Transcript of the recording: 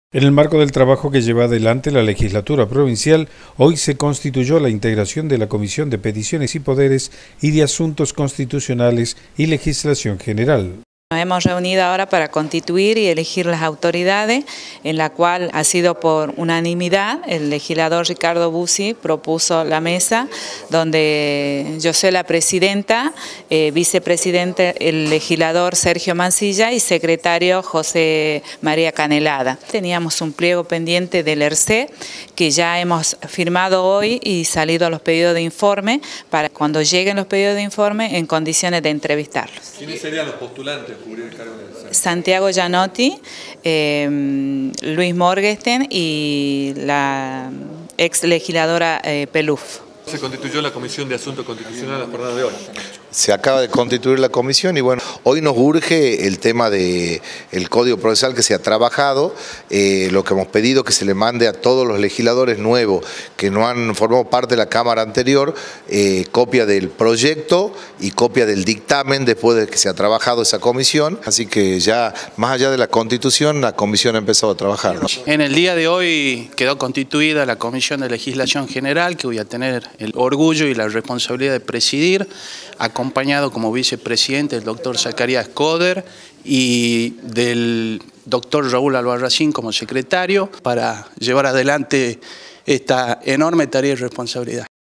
En el marco del trabajo que lleva adelante la legislatura provincial, hoy se constituyó la integración de la Comisión de Peticiones y Poderes y de Asuntos Constitucionales y Legislación General. Nos hemos reunido ahora para constituir y elegir las autoridades, en la cual ha sido por unanimidad. El legislador Ricardo Bussi propuso la mesa, donde yo soy la presidenta, vicepresidente el legislador Sergio Mancilla y secretario José María Canelada. Teníamos un pliego pendiente del ERC que ya hemos firmado hoy y salido a los pedidos de informe para cuando lleguen los pedidos de informe en condiciones de entrevistarlos. ¿Quiénes serían los postulantes a cubrir el cargo del ERC? Santiago Gianotti, Luis Morgenstern y la ex legisladora Peluf. Se constituyó la Comisión de Asuntos Constitucionales la jornada de hoy. Se acaba de constituir la comisión y bueno, hoy nos urge el tema del Código Procesal que se ha trabajado, lo que hemos pedido que se le mande a todos los legisladores nuevos que no han formado parte de la Cámara anterior, copia del proyecto y copia del dictamen después de que se ha trabajado esa comisión, así que ya más allá de la constitución, la comisión ha empezado a trabajar, ¿no? En el día de hoy quedó constituida la Comisión de Legislación General, que voy a tener el orgullo y la responsabilidad de presidir, acompañado como vicepresidente del doctor Zacarías Coder y del doctor Raúl Albarracín como secretario, para llevar adelante esta enorme tarea y responsabilidad.